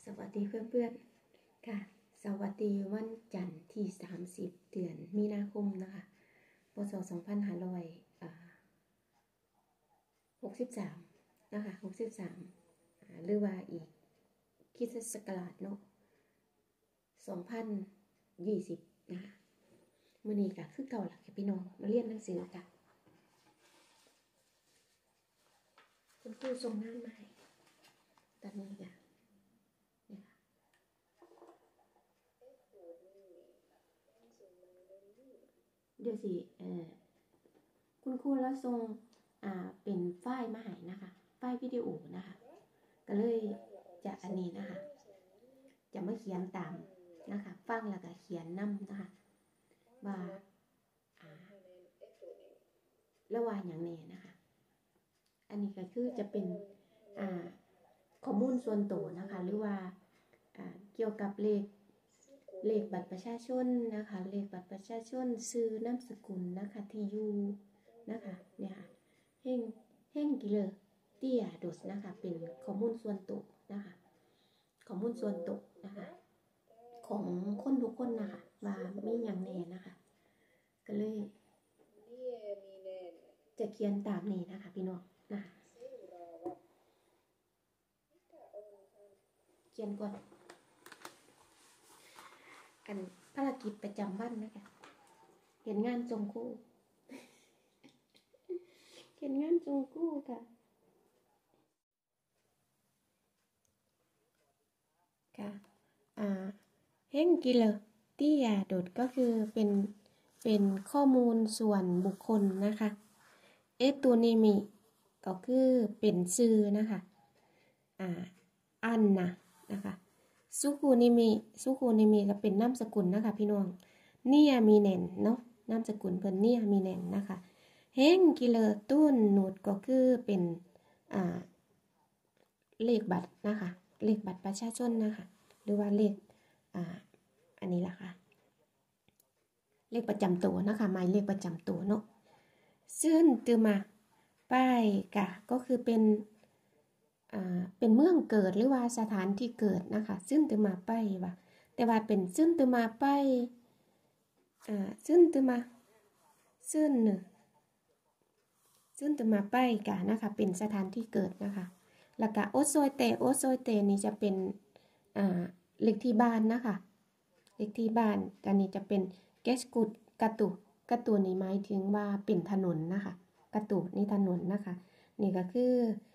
สวัสดีเพื่อนๆค่ะสวัสดีวันจันทร์ที่30เดือนมีนาคมนะคะพศ2563นะคะ63หรือว่าอีกคริสตศักราชเนาะ2020นะคะมื้อนี้ก็คือเก่าล่ะพี่น้องมาเรียนหนังสือกันคุณครูส่งงานมาให้ตอนนี้ค่ะเดี๋ยวสิคุณครูแล้วส่งเป็นไฟล์มาให้นะคะไฟล์วิดีโอนะคะก็เลยจะอันนี้นะคะจะมาเขียนตามนะคะฟังแล้วก็เขียนนำนะคะว่าระหว่างอย่างแน่นะคะอันนี้ก็คือจะเป็นข้อมูลส่วนตัวนะคะหรือว่าเกี่ยวกับเลขบัตรประชาชนนะคะเลขบัตรประชาชนชื่อนามสกุลนะคะที่อยู่นะคะเนี่ยค่ะเฮงกิเลอร์เตียดสนะคะเป็นข้อมูลส่วนตัวนะคะข้อมูลส่วนตัวนะคะของคนทุกคนนะคะว่ามีอย่างแน่นะคะก็เลยจะเขียนตามนี้นะคะพี่น้องนะคะเขียนก่อนอันภารกิจประจำวันนะคะเห็นงานทรงคู่เห็นงานทรงคู่ค่ะค่ะเฮงกิเลที่ยาดดก็คือเป็นข้อมูลส่วนบุคคลนะคะตัวนี้มีก็คือเป็นชื่อนะคะอันนะคะสุคูนิมิก็เป็นนามสกุลนะคะพี่น้องเนี่ยมีแน่นเนาะนามสกุลเพิ่นเนี่ยมีแน่นนะคะเฮงกิเลตุ้นนูดก็คือเป็นเลขบัตรนะคะเลขบัตรประชาชนนะคะหรือว่าเลขอันนี้ล่ะค่ะเลขประจำตัวนะคะหมายเลขประจำตัวเนาะซึ่งตือมาป้ายกะก็คือเป็นเมืองเกิดหรือว่าสถานที่เกิดนะคะซึ่งตือมาป้ายว่าแต่ว่าเป็นซึ่งตือมาป้ายซึ่งตือมาป้ายกะนะคะเป็นสถานที่เกิดนะคะแล้วก็โอโซยเตนี่จะเป็นเลขที่บ้านนะคะเลขที่บ้านอันนี้จะเป็นเกสกุดกระตุนี่หมายถึงว่าเป็นถนนนะคะกระตุนี่ถนนนะคะนี่ก็คือ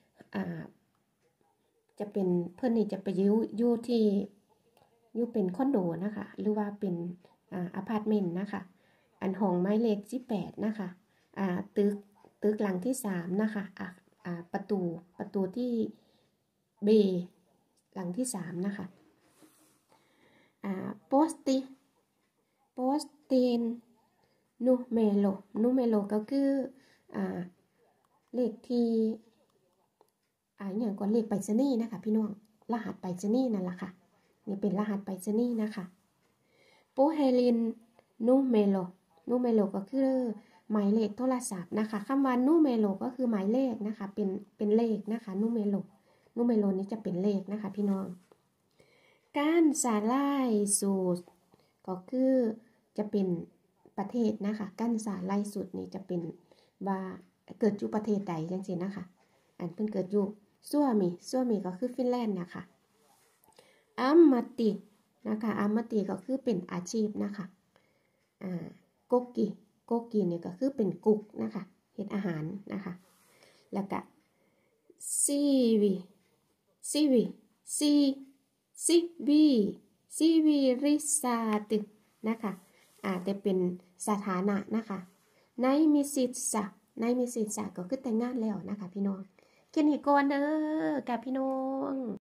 จะเป็นเพื่อนนี่จะไปอยู่ที่อยู่เป็นคอนโดนะคะหรือว่าเป็นอพาร์ตเมนต์นะคะอันห้องหมายเลข18นะคะตึกหลังที่3นะคะประตูที่เบหลังที่3นะคะโปสตินนูเมโลก็คือเลขที่อย่างก่อนเลขไปรษณีย์นะคะพี่น้องรหัสไปรษณีย์นั่นแหละค่ะนี่เป็นรหัสไปรษณีย์นะคะโปเฮลินนูเมโลก็คือหมายเลขโทรศัพท์นะคะคำว่านูเมโลก็คือหมายเลขนะคะเป็นเลขนะคะนูเมโลนี้จะเป็นเลขนะคะพี่น้องการสาลายสูตรก็คือจะเป็นประเทศนะคะการสาลายสูตรนี้จะเป็นว่าเกิดอยู่ประเทศใดจังซี่นะคะอันเพิ่นเกิดอยู่ซัวมีก็คือฟินแลนด์นะคะอัมมาตินะคะอัมมาติก็คือเป็นอาชีพนะคะโกกิเนี่ยก็คือเป็นกุ๊กนะคะเฮ็ดอาหารนะคะแล้วก็ซีวีริซาตินะคะแต่เป็นสถานะนะคะในมิสิตสะก็คือแต่งงานแล้วนะคะพี่น้องแค่นี้ก่อนเด้อกับพี่น้อง